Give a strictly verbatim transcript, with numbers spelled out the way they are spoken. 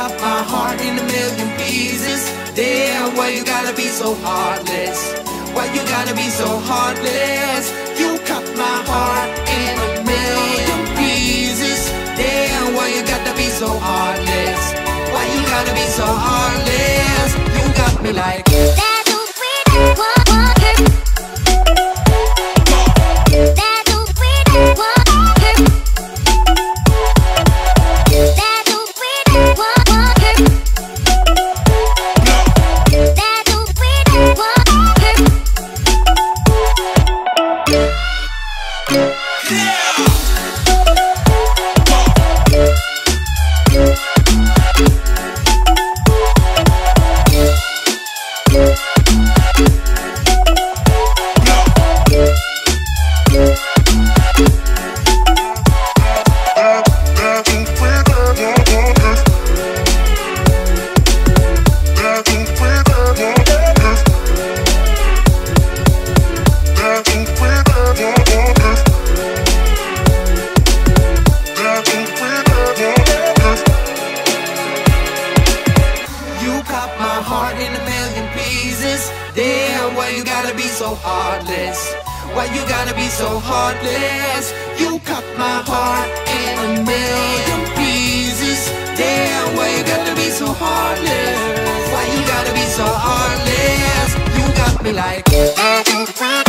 cut my heart in a million pieces. Damn, why you gotta be so heartless? Why you gotta be so heartless? You cut my heart in a million pieces. Damn, why you gotta be so heartless? Why you gotta be so heartless? You got me like that. In a million pieces. Damn, why you gotta be so heartless? Why you gotta be so heartless? You cut my heart in a million pieces. Damn, why you gotta be so heartless? Why you gotta be so heartless? You got me like